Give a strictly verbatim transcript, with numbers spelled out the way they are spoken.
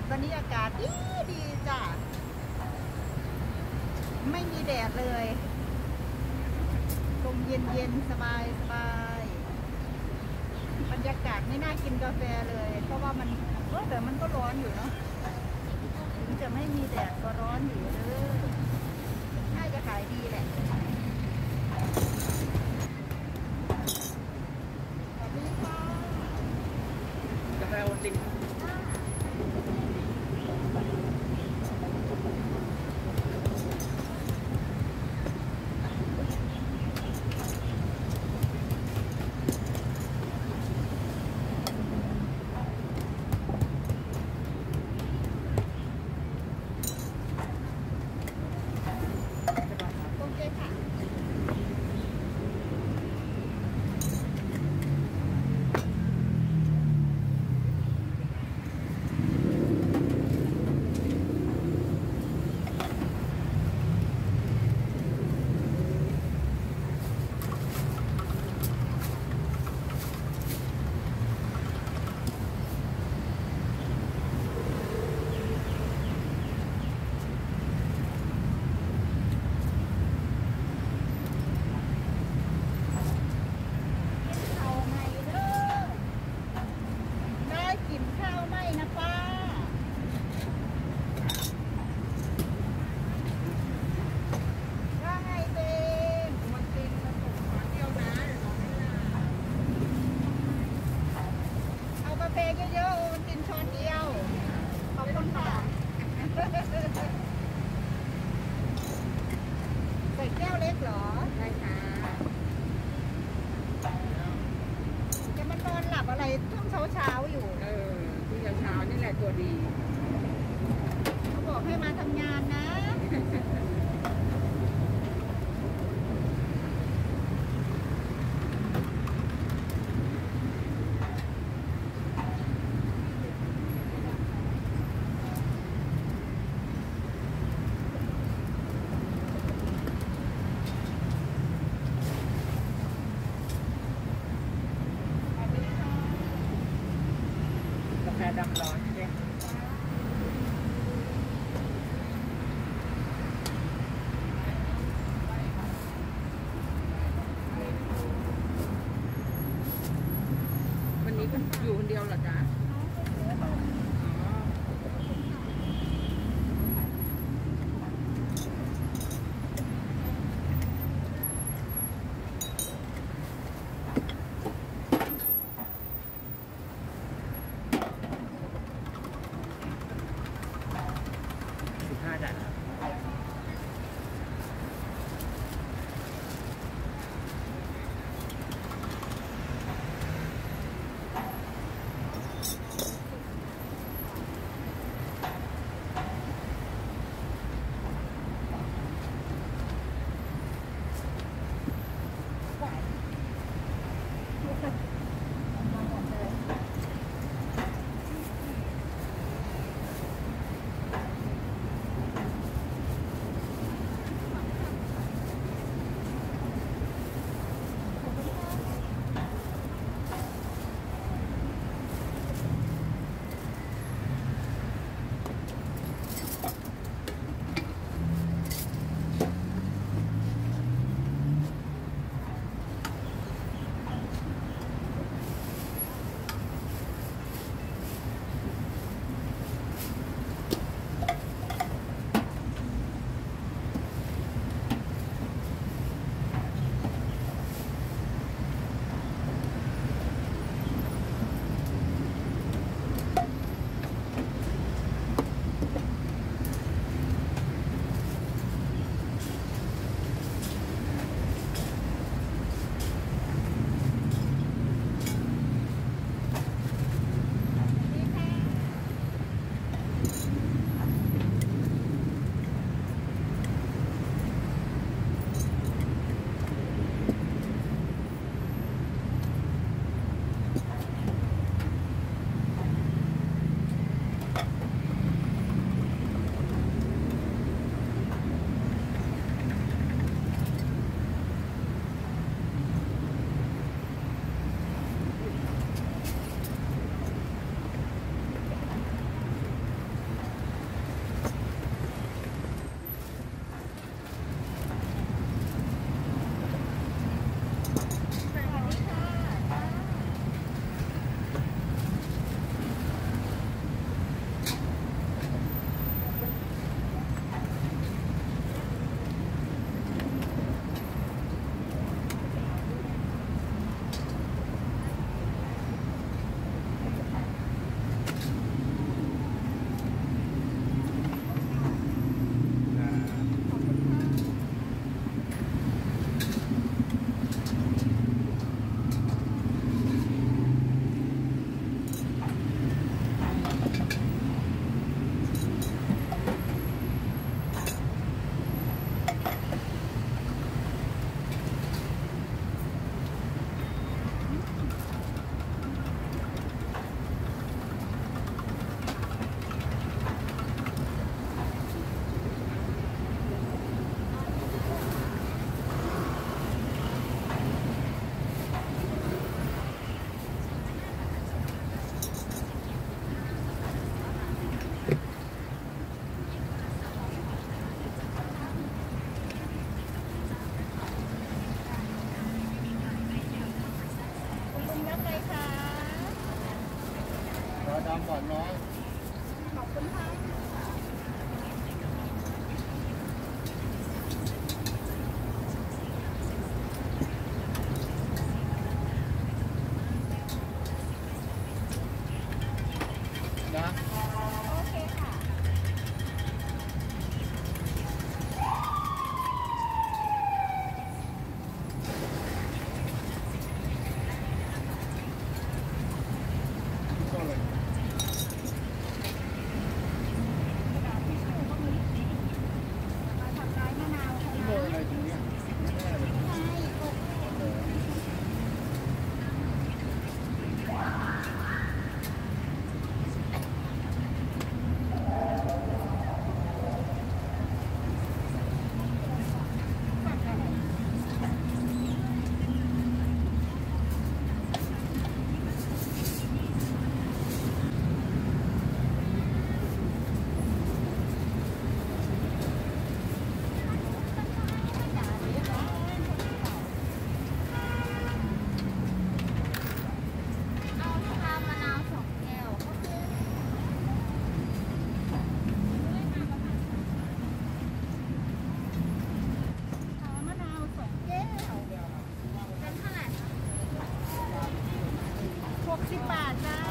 วันนี้อากาศดีดีจ้ะไม่มีแดดเลยลมเย็นเย็นสบายสบายบรรยากาศไม่น่ากินกาแฟเลยเพราะว่ามันเออแต่มันก็ร้อนอยู่เนาะถึงจะไม่มีแดดก็ร้อนอยู่เลยน่าจะขายดีแหละสวัสดีค่ะกาแฟโอตินเยอะๆมันกินช้อนเดียวขอบคุณค่ะใส่แก้วเล็กเหรอใช่ค่ะจะมานอนหลับอะไรช่วงเช้าๆอยู่เออที่เช้าๆนี่แหละตัวดีเขาบอกให้มาทำงานนะกาแฟดำร้อนใช่ไหมวันนี้ก็อยู่คนเดียวเหรอจ๊ะห้าจานครับตามก่อนน้อยขอบคุณค่ะนะโอเคค่ะก็เลยมาทำร้ายมะนาวค่ะที่เบอร์อะไรตรงเนี้ยไม่ได้เลยใช่หกเอาชามะนาวสองแก้วชามะนาวสองแก้วเป็นเท่าไหร่คะหกสิบบาทจ้า